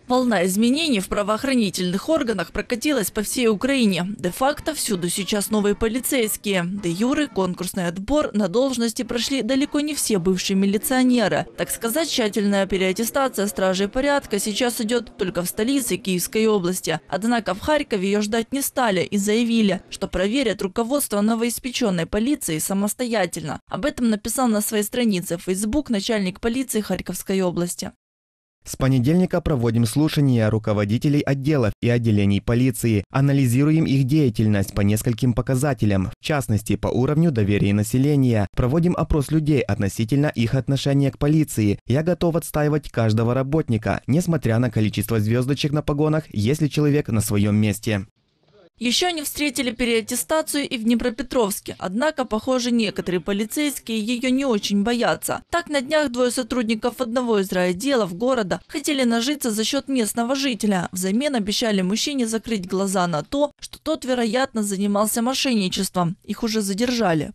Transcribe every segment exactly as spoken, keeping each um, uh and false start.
Волна изменений в правоохранительных органах прокатилась по всей Украине. Де-факто всюду сейчас новые полицейские. Де-юре конкурсный отбор на должности прошли далеко не все бывшие милиционеры. Так сказать, тщательная переаттестация стражей порядка сейчас идет только в столице Киевской области. Однако в Харькове ее ждать не стали и заявили, что проверят руководство новоиспеченной полиции самостоятельно. Об этом написал на своей странице в Facebook начальник полиции Харьковской области. С понедельника проводим слушания руководителей отделов и отделений полиции. Анализируем их деятельность по нескольким показателям, в частности, по уровню доверия населения. Проводим опрос людей относительно их отношения к полиции. Я готов отстаивать каждого работника, несмотря на количество звездочек на погонах, если человек на своем месте. Еще не встретили переаттестацию и в Днепропетровске. Однако, похоже, некоторые полицейские ее не очень боятся. Так, на днях двое сотрудников одного из райотделов города хотели нажиться за счет местного жителя. Взамен обещали мужчине закрыть глаза на то, что тот, вероятно, занимался мошенничеством. Их уже задержали.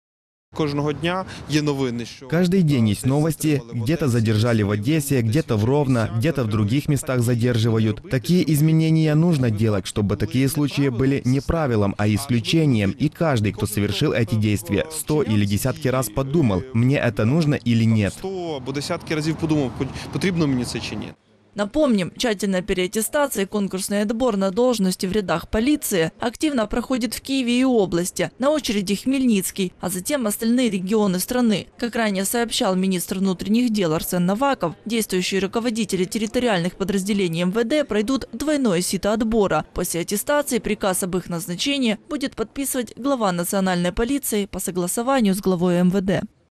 Каждый день есть новости, где-то задержали в Одессе, где-то в Ровно, где-то в других местах задерживают. Такие изменения нужно делать, чтобы такие случаи были не правилом, а исключением. И каждый, кто совершил эти действия, сто или десятки раз подумал, мне это нужно или нет. Напомним, тщательная переаттестация и конкурсный отбор на должности в рядах полиции активно проходит в Киеве и области. На очереди Хмельницкий, а затем остальные регионы страны. Как ранее сообщал министр внутренних дел Арсен Новаков, действующие руководители территориальных подразделений эм вэ дэ пройдут двойное сито отбора. После аттестации приказ об их назначении будет подписывать глава национальной полиции по согласованию с главой эм вэ дэ.